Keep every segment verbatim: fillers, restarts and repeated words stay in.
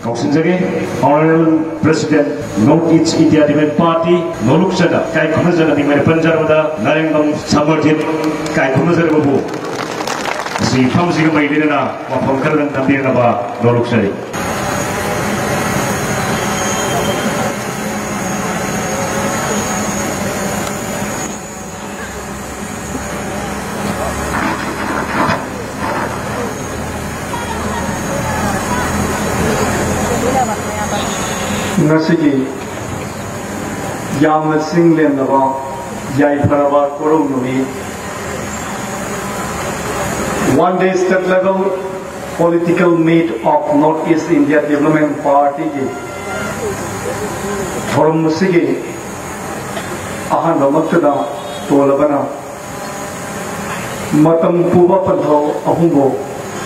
Kausinjari, Honorable President, North East India Development Party, Noluk Sada, Kai Kumazana, the Punjabada, Narengam Samarjit, Kai Kumazarabu, Sri Famsika Maidina, Wapamkar and Tambiraba, Noluk Sari. Nasigi Yamna Singh Lendava Yai Parava Kurumnumi. One day state level political meet of North East India Development Party Forum Musigi Ahan Ramaktada Tolabana Matam Puba Pantho Ahungo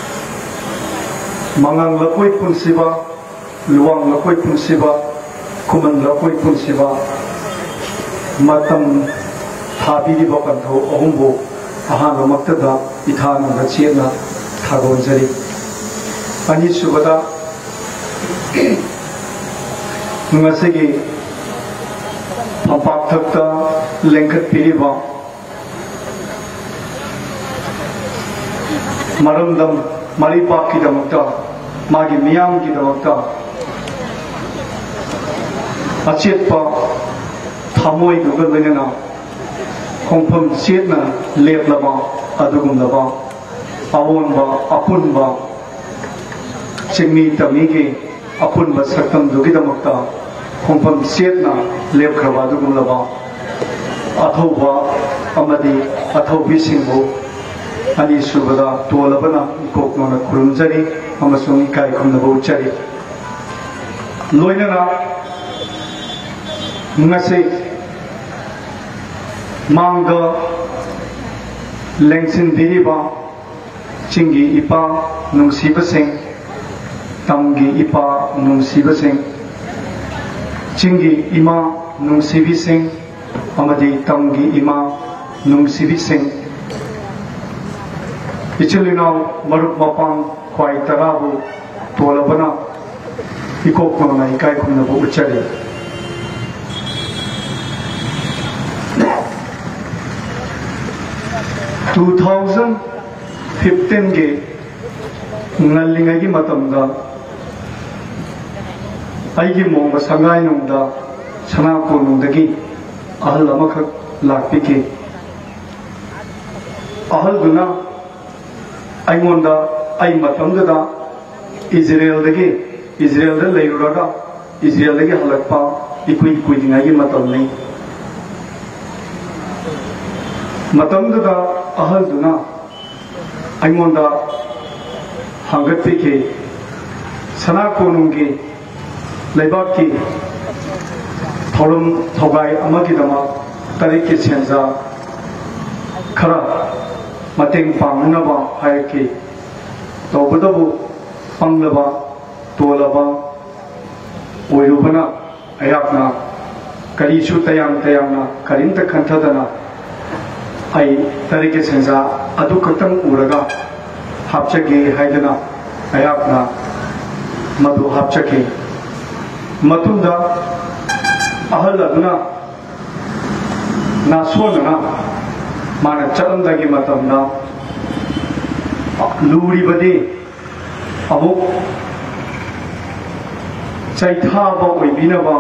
Mangang Lakoi Punsiba Luang Lakoi Punsiba Kuman Lakoi Punsiba Matam Thabidi Bapantho Ahumbo Ahana Maktada Ithana Rachina Thagonjari Ani Subada Ngasegi Pampak Thakta Lenkat Piriba Marundam Maripaki Damakta Magi Miyam Ki Damakta Achetpa Thamoi Dugalena Hongpam Chetna Leplaba Adugumlaba Awonba Apunba Chingmi Tamigi Apunba Sakam Dugidamakta Hongpam Chetna Lepkraba Dugumlaba Athoba Amadi Athobi Singbo Ani Subada Tualabana Koknona Kurumjari Amasung Kai Kumnabo Chari Loinana Ngase Manga Lengsin Diriba Chingi Ipa Nungsiba Singh Tamgi Ipa Nungsiba Singh Chingi Ima Nungsibi Singh Amadi Tamgi Ima Nungsibi Singh Ichilino Maruk Mapang Kwai Tarabu Tolabana Ikokona Ikai Kumnabu Uchari twenty fifteen ge ngallingai gi matamda aigi mongba sangai nungda sana ko nungdagi ahal amakha lakpike ahal guna aimonda ai matamda da Israel dagi Israel da leiruraga Israel dagi halakpa ikui ikui dingai gi matam nei matamda da ahal duna aimonda hangatpike sana ko nunggi leibaki thorum thogai amagi dama tarike senza khara mateng pangnaba haike tobadabu panglaba tolaba oirubana ayakna karisu tayang tayangna karinta khanthadana ai tarike senza adu katang uraga hapchage haidana ayakna madu hapchake matunda ahal aduna nasona mana chalamdagi matamna luri bade amuk chaithaba oibinaba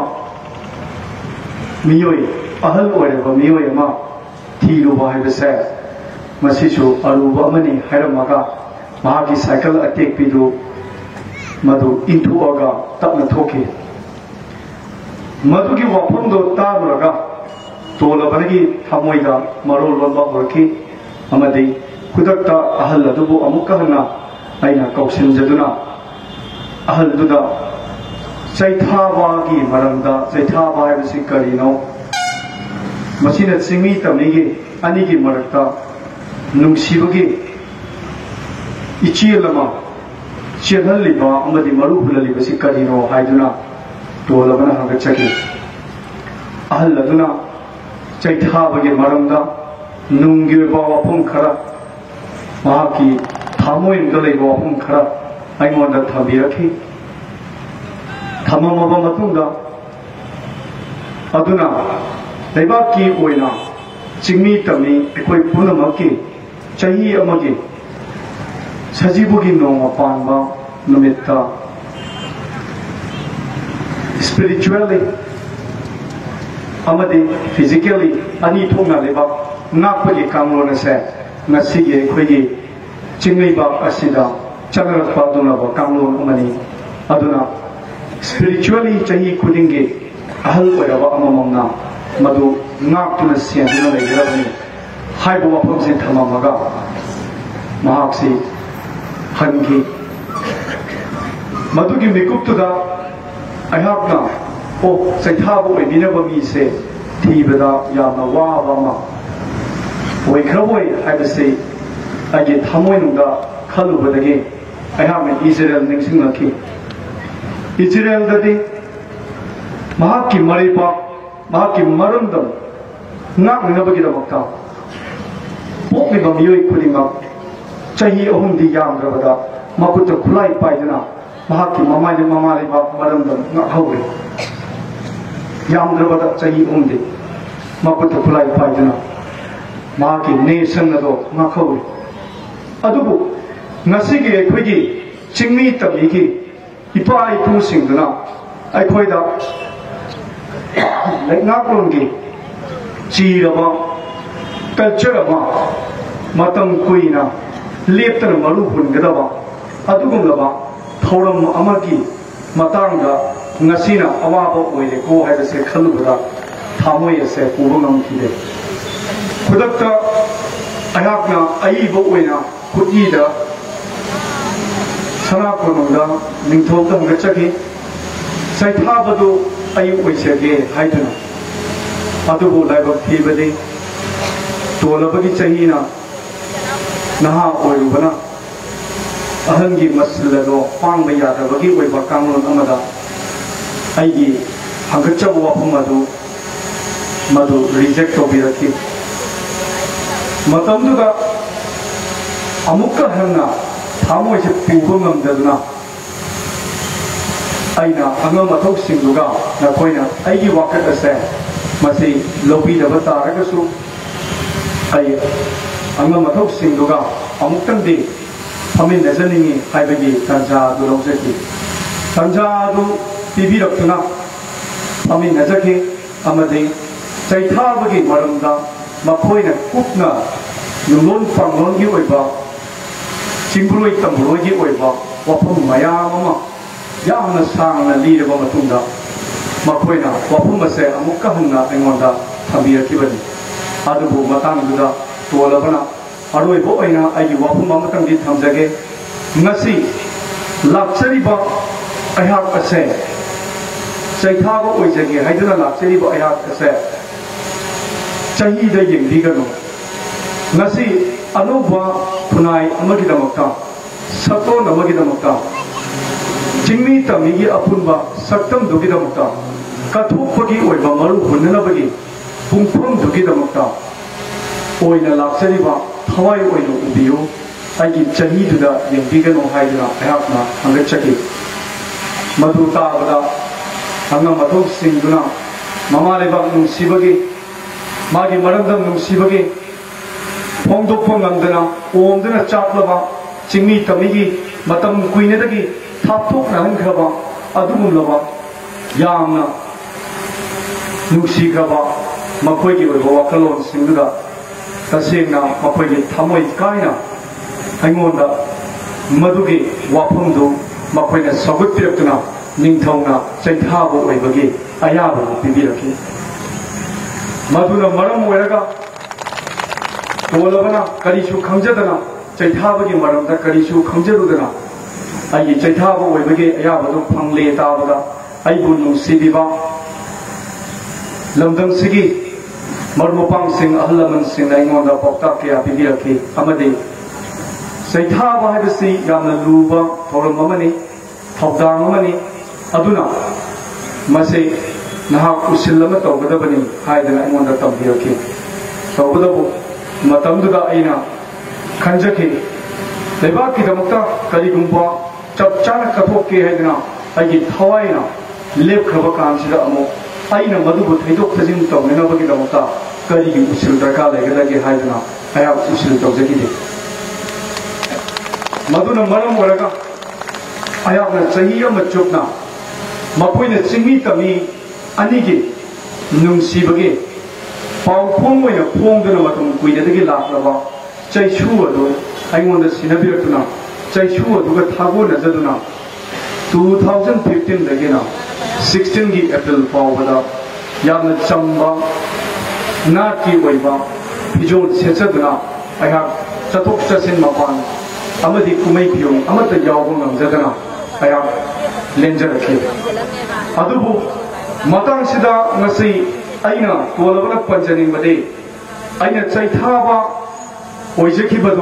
miyoi ahal oireba miyoi ama thiruba haibase masisu aruba amani hairamaga mahagi cycle attack pidu madu into aga tapna thoki मधुकी वफम दो ताबरगा तोलबनगी थमोइदा मरोल लोंबा होरकी अमदि खुदक्ता अहल अदुबु अमुक हना आइना कौसिनजदुना अहल दुदा चैथावागी मरंदा चैथावा हाइबसि करिनो मसिना चिंगी तमिगी अनिगी मरक्ता नुंगसिबगी इचिलमा चेनलिबा अमदि मरु हुललिबसि करिनो हाइदुना तोलबना हंगचकी अहल अदुना चैथाबगे मरंदा नुंगी वफम खरा महाकी थामोइन दलेब वफम खरा अइमोंदा थबिरखी ꯊꯝꯃꯝꯃꯕ ꯃꯇꯨꯡꯗ ꯑꯗꯨꯅ ꯂꯩꯕꯥꯛꯀꯤ ꯑꯣꯏꯅ ꯆꯤꯡꯃꯤ ꯇꯝꯃꯤ ꯑꯩꯈꯣꯏ ꯄꯨꯝꯅꯃꯛꯀꯤ ꯆꯍꯤ ꯑꯃꯒꯤ ꯁꯖꯤꯕꯨꯒꯤ ꯅꯣꯡꯃ ꯄꯥꯟꯕ ꯅꯨꯃꯤꯠꯇ spiritually amadi physically ani thongna leba ngakpagi kanglon ase ngasigi khoigi chingmei ba asida changrak pa duna ba kanglon amani aduna spiritually chahi khudingi ahal oiraba amamamna madu ngaktuna sianduna leirabani haibo wapam sin thamamaga mahaksi hangi madugi mikuptuda ayakna o saithabo oiminaba mi se thibada yamna waba ma oikhraboi haibase age thamoinungda khalubadagi ayakna Israel ningsinglaki Israel dadi mahakki maripa mahakki marundam ngaknabagi damakta pokliba miyoi khudinga chahi ahumdi yamdrabada makuta khulai paidana mahakki mamai mamai ba marandam ngakhawre yamdrabada chahi umde makuta khulai paidana mahakki nation ado ngakhawre adubu ngasigi ekhoigi chingmi tabigi ipa ipu singduna aikhoida leknaklongi chiraba culture ama matam kuina leptana maru hungadaba adugumlaba thoram amagi matanga ngasina awaba oire ko haibase khalubada thamoi ase pubangam kide khudakta ayakna aibo oina khudida sana kononda ningthogda ngachaki saithabadu ayu oisege haiduna adubu laibak thibade tolabagi chahina naha oirubana ahangi maslado pangba yadabagi oiba kanglon amada aigi hangachaba wafam adu madu reject tobiraki matamduda amukka hanna thamoise puba ngamdaduna aina anga mathok singduga nakoina aigi wakat ase masi lobi daba taragasu ai anga mathok singduga amuktangdi famin nazaningi haibagi tanza du lawjaki tanza du pibirakuna famin nazaki amadi chaithabagi maramda makhoina kupna nulon panglongi oiba chingbroi tambrogi oiba wafam mayam ama yamna sangna liraba matungda makhoina wafam ase amukka hanna aingonda thabirakibani adubu matangduda tolabana aroibo oina aigi wafam amatangdi thamjage ngasi lakchariba ayhak ase chaithaba oijage haiduna lakchariba ayhak ase chahida yengligano ngasi anuba khunai amagidamakta saton amagidamakta chingmi tamigi apunba saktam dugidamakta kathupagi oiba maru hunnanabagi pungpham dugidamakta oina lakchariba thawai oino ubiyo aigi chahiduda yengbigano haiduna ayakna hangachaki madu tabada hanga mathok singduna mama lebak nungsibagi magi marandam nungsibagi phongdokpa ngamdana omdana chaplaba chingmi tamigi matam kuinadagi thapthokna hankraba adugumlaba yamna nungsigraba makhoigi oiba wakalon singduda tasengna makhoigi thamoi kaina aingonda madugi wafamdu makhoina sagutpiraktuna ningthongna chaithabo oibagi ayaba pibiraki maduna maram oiraga tolabana karisu khamjadana chaithabagi maramda karisu khamjarudana ai chaithabo oibagi ayabadu phangle tabada aibu nungsibiba lamdam sigi marmupang sing ahlaman sing aingonda pokta kya pibiraki amadi chaithaba haibasi yamna luba thoram amani thawdang amani aduna mase nahak usilama tawgadabani haidana aingonda tambiraki tawgadabu matamduda aina khanjaki lebaki damakta karigumba chap chana kathokke haidana aigi thawaina लेपखब कामसिदा अमुक अइना मधुबु थैदोक थजिन तौनबगिदमता करिगी उसिल दरकार लेगदगे हाइदना अया उसिल तौजगिदे मधुना मरम वरगा अयाना चही अमा चुपना मपोइना चिंगी तमी अनिगी नुंसीबगे पाउ Phong ओइना फोंगदना मतम कुइददगी लाखलबा चैछु अदु अइंगोंदा सिनबिरतुना चैछु अदुगा थागोनजदुना twenty fifteen दगिना sixteen की अप्रैल फाउबदा यामना चंबा नाकी ओइबा फिजोल सेचदुना अया चतुक चसिन मपान अमदि कुमै फियों अमत यावबो नमजदना अया लेंजरखि अदुबु मतांसिदा ngasi aina tolabana panjaning bade aina chaithaba oijekibadu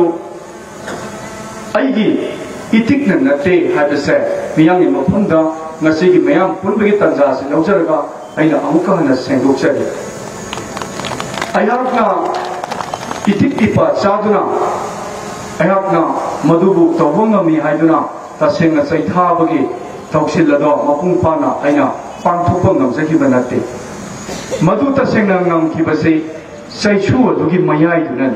aigi itik na nate habase miyang ni mafunda ngasi gi mayam punbagi tanja se laujaraga aina amuka hana sengdokchari ayakna itik ipa chaduna ayakna madubu tawongami haiduna tasengna chaithabagi tawsillado mapung pana aina pangthokpa ngamjaki banate मधु तसेंग नंगम की बसे सैचु अदुगी मयाई दुनन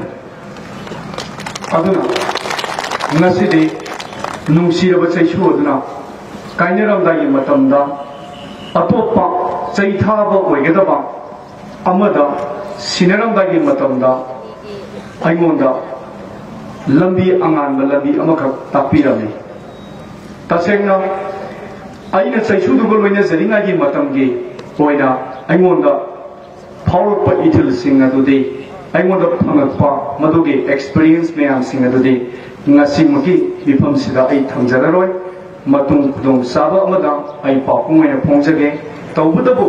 अदुना नसिदे नुंसीरब सैचु अदुना काइनरमदागी मतमदा अतोपा चैथाब ओइगदबा अमदा सिनरमदागी मतमदा अइमोंदा लंबी अंगान लंबी अमखक तापिरमे तसेंगना अइना सैचु दुगो लोइना जरिंगागी मतमगी ओइना अइमोंदा फाउरप इथिल सिंग अदुदे अइमोंदा फंगपा मदुगे एक्सपीरियंस मैम सिंग अदुदे ngasimugi bifam sida ai thamjararoi matung khudong saba amada ai papungai phongjage tawbudabu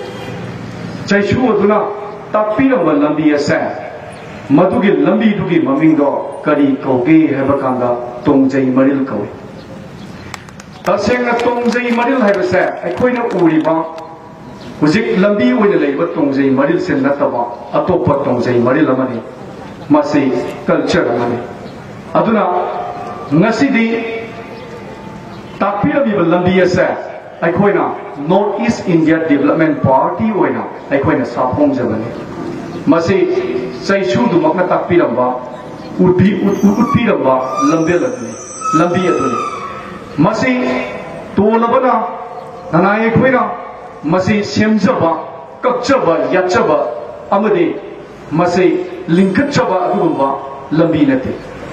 chaichu aduna tapiramba lambi asa madugi lambi dugi mamingdo kari kauge hebakanda tongjai maril kawi tasengna tongjai maril hebasa aikoina uriba Uzik lambi oina leiba tongjai maril sen nataba atopa tongjai maril amani masi culture amani aduna ngasidi tapirabiba lambi asa aikoina North East India Development Party oina aikoina saphom jabani masi saichu du makna tapiramba upi utpiramba lambe ladni lambi aduni masi tolabana nanai aikoina मसी सेमजबा कक्चबा याचबा अमदे मसी लिंकचबा अदुगुंबा लंबी नते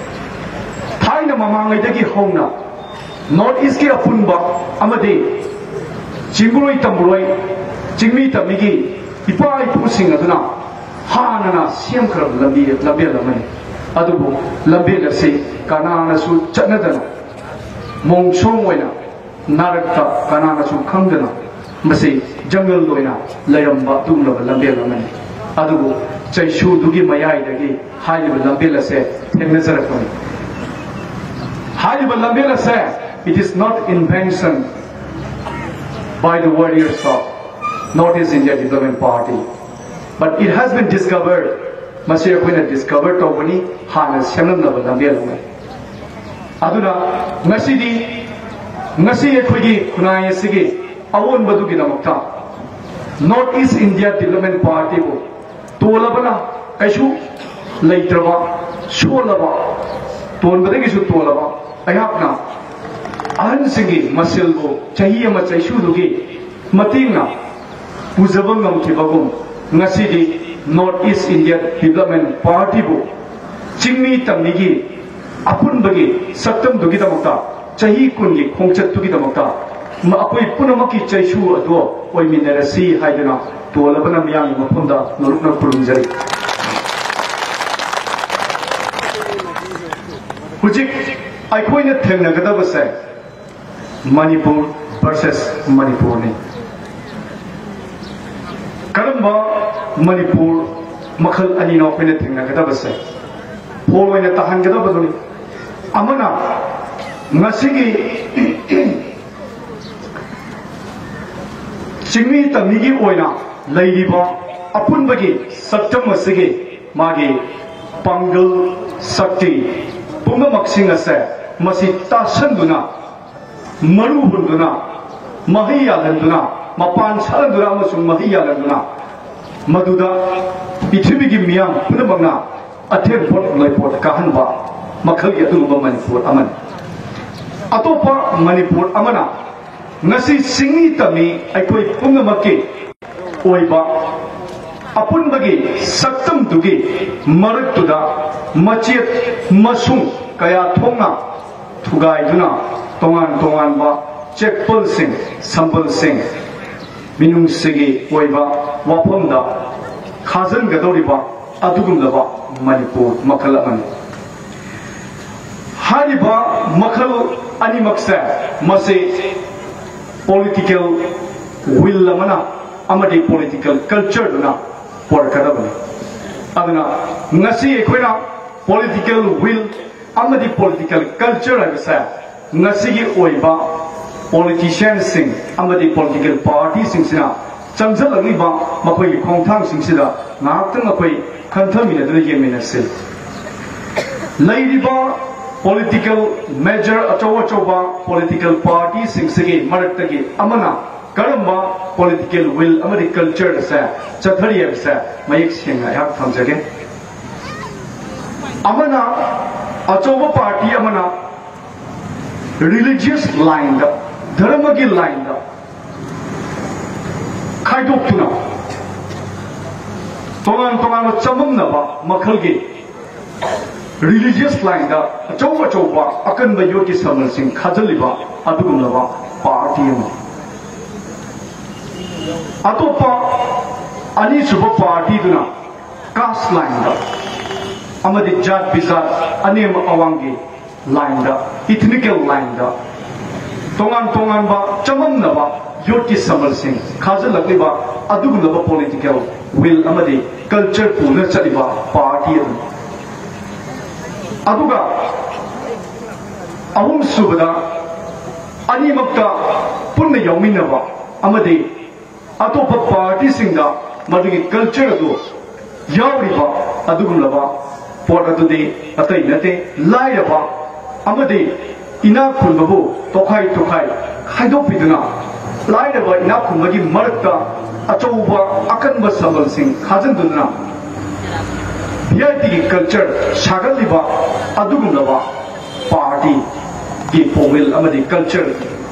थाइना ममांगैदगी होना नॉर्थ ईस्ट की अपुनबा अमदे चिंगुरोई तंबुरोई चिंगमी तमिगी इपा इपुसिंग अदुना हानना सेमखरब लंबी लंबे लमने अदुबु लंबे लसे कानानासु चनदना मोंगसोंग ओइना नारकता कानानासु खंगदना मसे जंगल लोइना लयरंबा तुमलब लंबेल अमने अदुबु चैशु दुगी मयाइदगी हाइब लंबेल से थेंगनजरकनी हाइब लंबेल से it is not invention by the warriors of North East India Development Party but it has been discovered mase akoina discovered tawani hana semnab lambel me aduna ngasidi ngasi akoigi khunai asigi awon badugi namakta North East India Development Party को तोलबना कैसु लेत्रबा सोलबा तोलबदे किसु तोलबा अयापना अहन सिंगी muscle को चाहिए म चैसु दुगी मतिंगना पुजबंगम थिबगुम ngasiди North East India Development Party को चिंगमी तमनिगी अपुनबगी सत्तम दुगी दमक्ता चाही कुनगी खोंगचत दुगी दमक्ता अकोई पुनमकी चैसु अदो ओइमिनरसी हाइदना तोलबना मियांग मफुंदा नरुकना खुरुंजरी हुजिक आइकोइना थेंगनगदबसे मणिपुर वर्सेस मणिपुर ने करम्बा मणिपुर मखल अनी नोखोइना थेंगनगदबसे फोल ओइना तहनगदबदुनि अमना ngasigi चिंगमी तमिगी ओइना लैरिबा अपुनबगी सत्तम असगे मागे पंगल शक्ति पुंगमक्सिंग असे मसी तासनदुना मरु हुंदुना mahi yalanduna mapan salanduna amasung mahi yalanduna maduda pithibigi miyam punamagna athen pot laipot kahanba makhal gi aduba manipur aman atopa manipur amana ngasi singi tami aikoi pungamaki oiba apunbagi saktam dugi maraktuda machet masung kaya thonga thugai duna tongan tongan ba checkpol sing sambal sing minung sigi oiba wapamda khazan gadoriba adugumlaba manipur makhal amani hariba makhal ani maksa mase political will lamana amadi political culture duna porkadabani aduna ngasi ekoina political will amadi political culture agasa ngasi gi oiba politicians sing amadi political parties sing sina chamjalani ba makoi khongthang sing sida ngaktan makoi khanthami na dre yemina se lairiba political major achawa achawa political parties sing sigi maraktagi amana karamba political will amadi culture sa chathari sa mayek singa yak thamjage amana achawa party amana religious line da dharma ki line da khaidok tuna tongan tongan chamam na ba makhal gi religious line da achawa achawa akan ba yoki samal sing khajaliba adugum na ba party ma atopa ani suba party duna caste line da amadi jat bizat anem awangi line da ethnical line da tongan tongan ba chamam na ba yoki samal sing khajalakli ba adugum na ba political will amadi culture puna chaliba party aduga ahum subada ani makta punna yawminna ba amadi atopa party singda madugi culture adu yawriba adugumlaba pot adudi atai nate lairaba amadi ina khunbabu tokhai tokhai khaidok piduna lairaba ina khunbagi marakta achauba akanba samal sing khajanduna yati culture sagaliba adugumlaba party ki powil amadi culture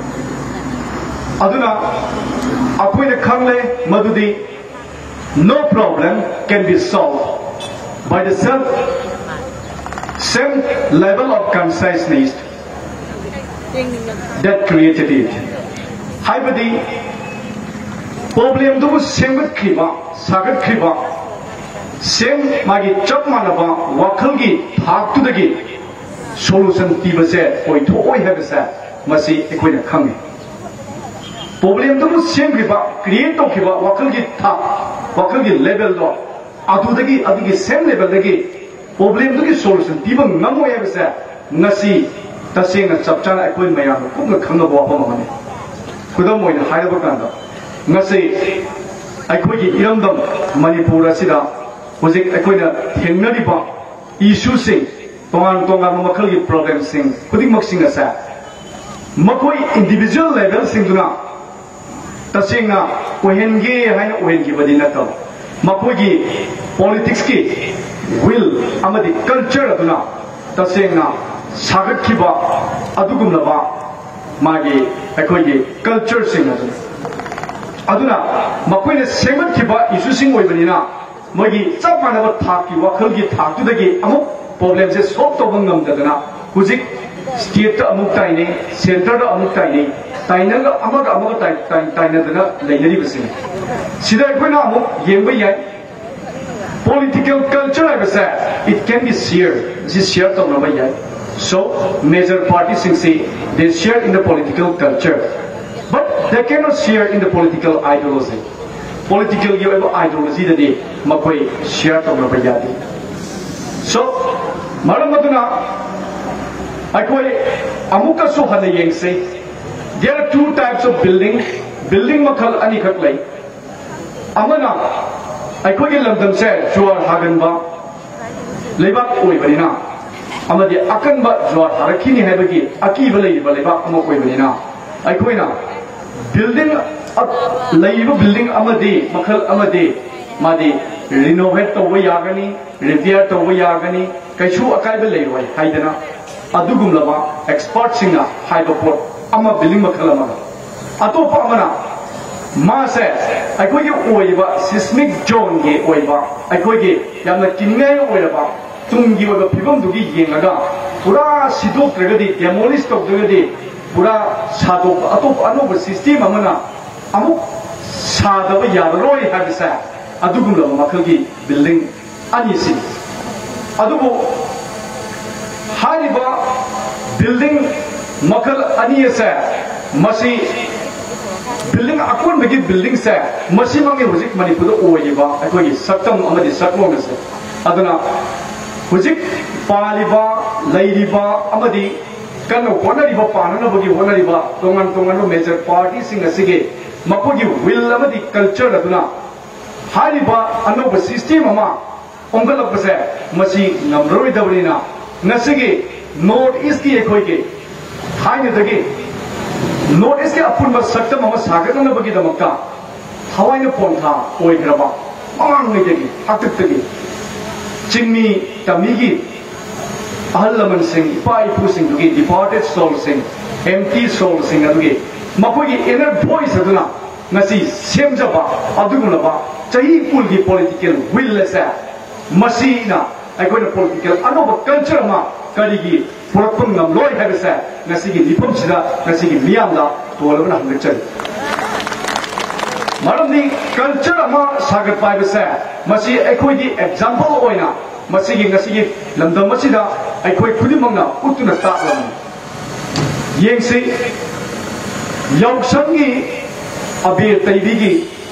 aduna akoina khangle madudi no problem can be solved by the self same level of consciousness that created it haibadi problem du semgat khiba sagat khiba same magi chap manaba wakhal gi thak tu dagi solution tibase oi thoi habasa masi ekoina khangi problem du same khiba create to khiba wakhal gi thak wakhal gi level do adu dagi adigi same level dagi problem du gi solution tiba ngamoi habasa ngasi tasenga chapchana ekoi mayam kumna khanga bo apa mane kudam moina hairaba kanda ngasi ekoi gi iramdam manipur asida hojik ekoina thengnariba issue sing tongan tongan makhal gi problem sing kudik maksing asa makoi individual level sing duna tasenga ohenge haina ohengi badina ta makoi gi politics ki will amadi culture aduna tasenga sagat khiba adugumlaba magi ekoi gi culture sing aduna aduna makoina semat khiba issue sing oibanina mogi chapana ba thaki wakhal gi thak tu dagi amuk problem se solve to bangam dadana hujik state ta amuk tai ne center da amuk tai ne taina ga amaga amaga tai tai taina dana leinari bising sida koina amuk yengba yai political culture I say it can be shared this share to na yai so major parties say they share in the political culture but they cannot share in the political ideology political ideology that they makoi share to na yai so maramaduna akoi amuka so hana yeng say there are two types of building building makhal ani khak lai amana akoi ge lamdam se juar hagan ba lebak oi barina amadi akan ba juar harakhini hai bagi aki balai balai ba amo oi barina akoi na building laiba building amadi makhal amadi madi renovate tawwa yagani repair tawwa yagani kaisu akaiba leiroi haidana adugumlaba expert singa haiba pot ama building makhal ama atopa amana मासे अखोई ओइबा seismic zone गे ओइबा अखोई गे यामना किन्नय ओइबा तुंगी ओइबा फिबम दुगी येंगा पूरा सिदोक्त्रगदि demolish तोक्त्रगदि पूरा सादोक अतोप अनोब system अमना अमुक सादब यारोय हाबिसा अदुगुमला मखलगी बिल्डिंग अनिसि अदुबो हारिबा बिल्डिंग मखल अनियसा मसी building akun bagi building se masi mangi hujik manipur oiba akoi saktam amadi sakmo se aduna hujik paliba lairiba amadi kanu honariba panana bagi honariba tongan tongan major party sing asige makogi will amadi culture aduna hariba anoba system ama ongalak se masi namroi dabrina nasige north east ki ekoi ke haine dagi notice के अपुन सक्तम सागरन बगी दमक्ता Hawaiian पोंथा ओइग्रबा मांग नेगी हतक्तगी चिंगमी तमीगी अहलमन सिंह इपाई फु सिंह दुगी departed soul सिंह एम्प्टी सोल सिंह दुगी मकोगी इनर वॉइस अदुना नसी सेमजबा अदुगुनबा चही पुलगी पॉलिटिकल विल लेसा मसीना अकोइन पॉलिटिकल अनोब कल्चर मा करिगी पुरपम नमलोय हैबसे नसीगी निफम सिदा नसीगी मियामला तोलबना हमगचल मरमदी कल्चर अमा सागत पाइबसे मसी अखोइगी एग्जांपल ओइना मसीगी नसीगी लमदम मसीदा अखोइ खुदिमंगना उतुना ताकलम येंगसी यौसंगी अबे तैबिगी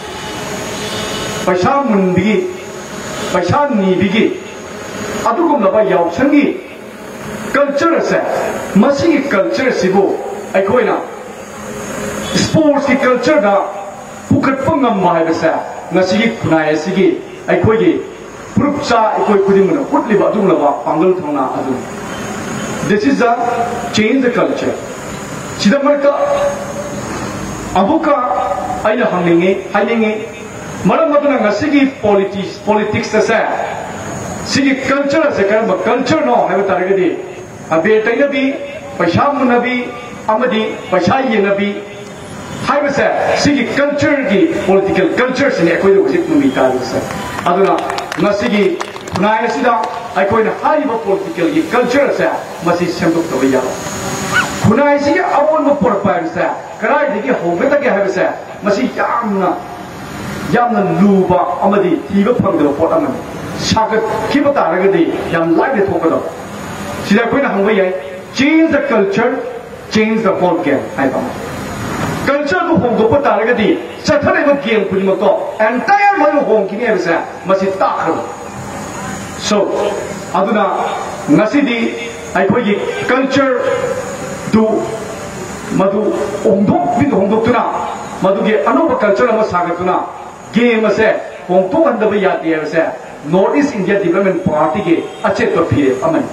पैसा मुनबिगी पैसा नीबिगी अदुगुमलबा यौसंगी कल्चर से मसी कल्चर सिबो अखोइना स्पोर्ट्स की कल्चर दा पुखटपं ngam हाइबसे नसिगी खुनाय सिगी अखोइगी पुरुपचा अखोइ खुदिमन उतलिबा अदुगलबा पांगल थंगना अदु this is a change the culture सिदमरका अबुका आइना हंगिंगे हाइनिंगे मरम मदुना नसिगी पॉलिटिक्स पॉलिटिक्स से सिगी कल्चर से करब कल्चर नो है तारगदी अबे तैनबी पैसा मुनबी अमदी पैसा येनबी हाइबसे सिगी कल्चर की पॉलिटिकल कल्चर से अखोइ हुजिक मुमी तारसे अदुना नसिगी नाय सिदा अखोइ हाइबा पॉलिटिकल की कल्चर से मसी सेमदुक तबया खुनाय सिगी अबोन म पोरपायसे कराय दिगी होगतगे हाइबसे मसी यामना यामना लुबा अमदी तीबा फंगदो पोट अमन सागत खिबा तारगदी याम लाइदे थोकदो सिदा कोइना हंगबा याय change the culture change the whole game हाइबा कल्चर को होंदोप तारगदी सथरेबा गेम खुदिमको एंटायर मनु होंकिनि हाइबसे मसी ताखरो सो अदुना नसिदी अखोइगी कल्चर दु मधु होंदोप बिन होंदोक्तुना मधुगे अनोब कल्चर अमा सागतुना गेम असे होंदोप हंदबा याति हाइबसे north east India development party के अचेत फिरे अमन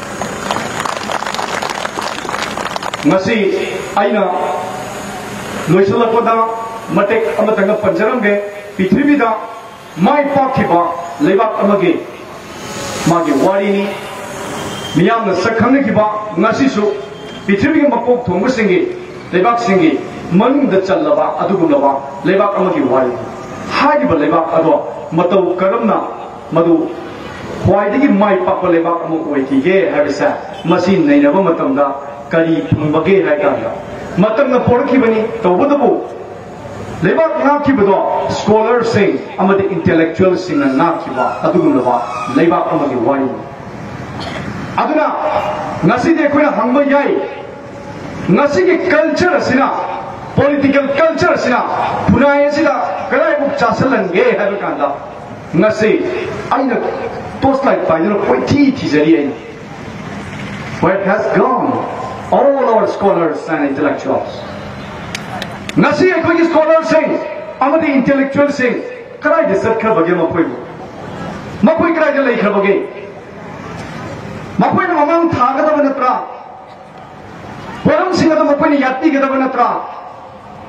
नसी आइना लोइसलपदा मटेक अमतंग पंजरमगे पृथ्वीदा माय पाखिबा लेबाक अमगे मागे वारिनी मियामना सखंगखिबा नसीसु पृथ्वीगे मकोक थोंबसिंगे लेबाक सिंगे मनुंग चलबा अदुगुलबा लेबाक अमगे वारी हागिबा लेबाक अदो मतौ करमना मधु ख्वाइदगी माय पाप लेबाक अमुक ओइथिगे हाबिसा मसी नैनबा मतमदा करी फुंबगे हाइकांदा मतमना पोरखिबनी तौबदबु लेबाक नाखिबदो स्कॉलर सिंग अमदि इंटेलेक्चुअल सिंग नाखिबा अदुगुलबा लेबाक अमगे वारी अदुना नसी देखोना हंगबा याय नसी के कल्चर असिना पॉलिटिकल कल्चर असिना पुनाय सिदा कलाइबुक चासलंगे हाबिकांदा नसे आइना टोस्ट लाइट पाइनो कोइथि थिजरी आइ where it has gone all our scholars and intellectuals नसे अखोइगी scholars सिंग अमदि intellectual सिंग कलाइ दिसत खबगे मखोइबु मखोइ कलाइ द लेइ खबगे मखोइना ममंग थागदब नत्रा परम सिंग द मखोइना याति गदब नत्रा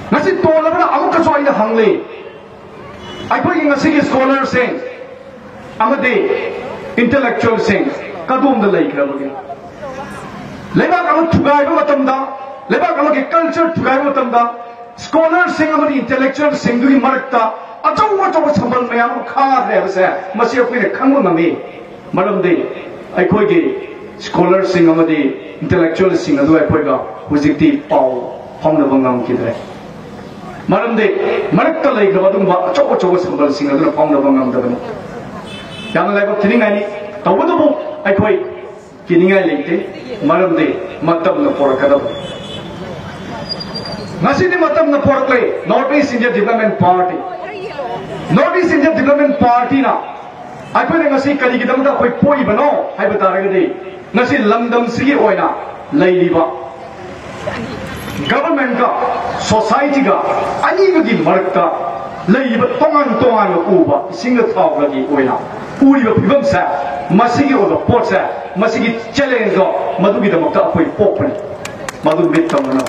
ngasi tolabana amuka so aina hangle akhoi ngasi gi scholar sing amade intellectual sing kadum da lai khrabage lebak amu thugai ba matamda lebak amu gi culture thugai ba matamda scholar sing amade intellectual sing du gi marakta achau achau sambal mayam kha re ba sa masi akhoi ne khangba ngami maram de akhoi gi scholar sing amade intellectual sing adu akhoi ga hujikti pau phomna bangam kidre maram de marakta lai ga badum ba achau achau sambal sing adu phomna bangam da bani yang lai ba thiningai ni tawadu bu akhoi kiningai leite maram de matam na porakada ngasi ni matam na porakle North East India Development Party North East India Development Party na akhoi ngasi kali gi damda akhoi poi bano hai batara ga de ngasi lamdam sigi oina lailiba government ga society ga ani ga gi marakta laiba tongan tongan ga uba singa thau ga gi oina uri ba phibam sa masigi oda pot sa masigi challenge ga madu gi damakta akhoi popani madu bit tamana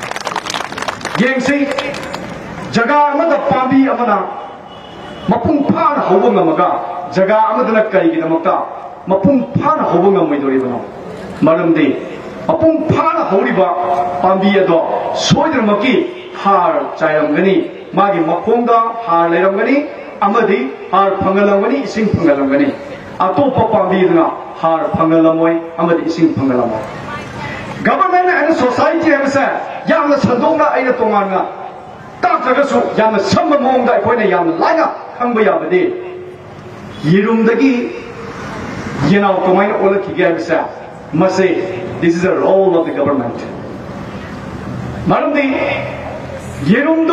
yengsi jaga amada pambi amana mapung phana hawba ngamaga jaga amadana kai gi damakta mapung phana hawba ngamai dori bano maram de mapung phana hawriba pambi ado soidramaki har chayamgani magi makhongda har leiramgani amadi har phangalamgani ising phangalamgani atopa pambi duna har phangalamoi amadi ising phangalamoi government and society hamsa yamna sandongna aina tonganga takragasu yamna samba mongda aikoina yamna laina khangba yabade yirumdagi yenau tomaina ola kige hamsa mase this is the role of the government maramdi yerumdu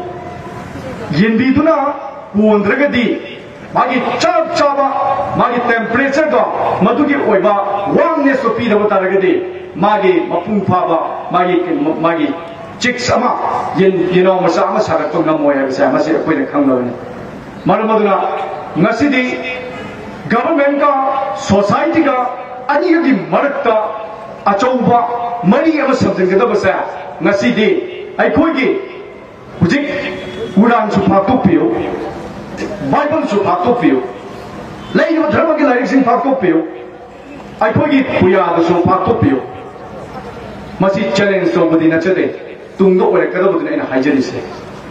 yenbiduna kuondragadi magi chap chaba magi temperature ga madugi oiba warmness of pida bataragadi magi mapung phaba magi magi chicks ama yen yeno masa ama sarak to ngamoy habisa mase akoina khanglawni maramaduna ngasidi government ka society ka ani gi marakta achauba mari ama samjingada basa ngasidi aikoi gi hujik Quran su phak piyo Bible su phak piyo lai yo dharma ki lai sing phak piyo aikoi gi puya da su phak piyo masi challenge so madina chade tungdo ore kada budina ina hajari se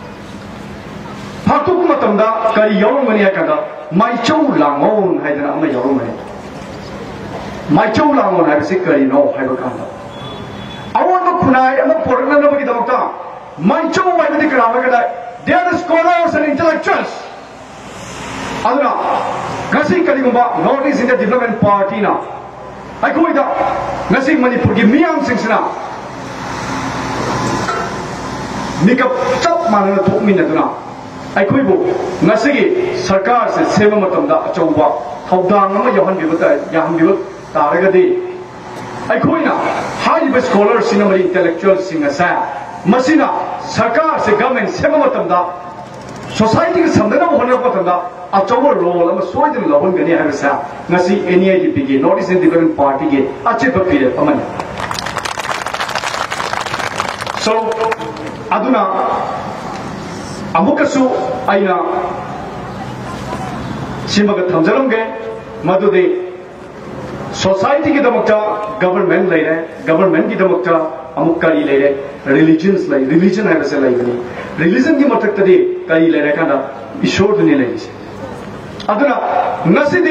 phak ku matamda kari yaw mani akada mai chau langon haidana ama yaw mani mai chau langon hai se kari no hai bakanda awan no kunai ama porna no bagi damakta mai chau mai bidi krama kada they are the scholars and intellectuals aduna ngasi kali gumba North East India Development Party na aikoi da ngasi manipur gi miyam singsina nikap chap manana thokmin aduna aikoi bu ngasi gi sarkar se seba matam da achauba thaudang ama yahan bi bata yaham bi taragadi aikoi na high best scholars in amari intellectuals singa sa masina sarkar se government seba matam da society ke samdana mohana matam da achauba role ama soidin lawon gani habisa ngasi N E I D P ge North East Development Party ge ache papire amani so aduna amukasu aina simaga thamjaramge madude society ki damakta government lai re government ki damakta amuk kari lai re religions lai religion hai base lai gani religion ki matak tadi kari lai re kana ishor duni lai se aduna ngasidi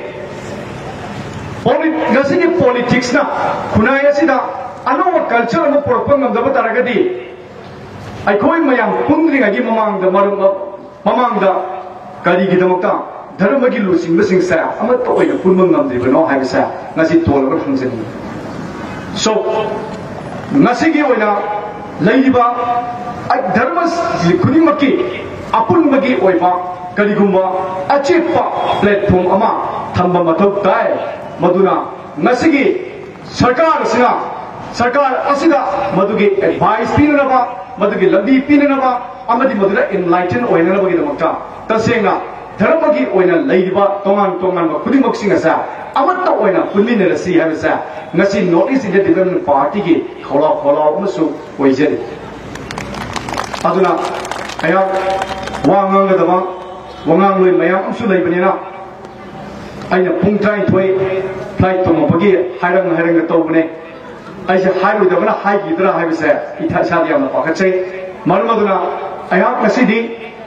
ngasidi politics na kunaya sida ano culture ano propaganda daba taragadi aikoi mayam pungringa gi mamang da marum mamang da kari gi damakta dharma gi lusing lusing sa ama to oi punmang ngam dri bano hai sa ngasi tol ba khangsen so ngasi gi oina leiba ai dharma likuni maki apun magi oiba kari gumba achepa platform ama thamba mathau tai maduna ngasi gi sarkar sina sarkar asida madugi advice pinaba madugi lambi pinaba amadi madura enlighten oina bagi damakta tasenga dharma gi oina leiba tongan tongan ba khudimok singa sa amatta oina punmin rasi habisa ngasi North East India Development Party gi khola khola umsu oijeri अदुना अया वांगांगदबा वांगांगलोय मयाम अमसु लेबनेना अइना पुंग ट्राइथोय flight तोमबगी हायरंग हायरंग तौबने अइसे हायरुदबना हायगिद्रा हायबसे इथा सादि यामना पाखछै मरमदुना अया कसिदि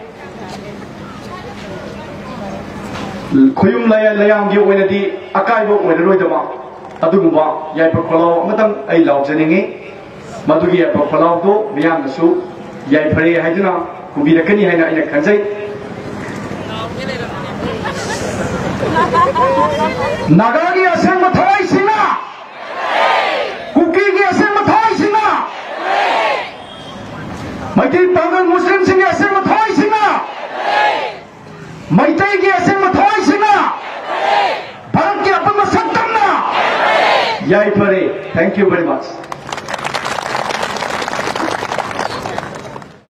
खुयुम लय लयाम गी ओइनदि अकाइबो ओइनरोयदमा अदुगुबा याइपा खोलाव अमतंग अइ लावजनिंगी मधुगी याइपा खोलाव दो मियामनसु याइफरे हाइदुना कुबिरकनी हाइना अइना खंजै नागागी असेंग थवाई सिंगा cookie की असेंग थवाई सिंगा मैत्री पागल मुस्लिम सिंह असेंग थवाई सिंगा मैत्री की असेंग थवाई सिंगा भारत की अपन सत्तमना याइफरे थैंक यू वेरी मच।